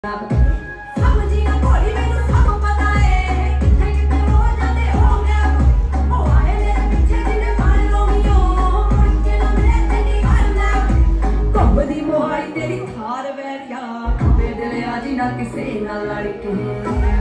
तेरी थार वैरिया वे दिल आज ना किसे ना लड़के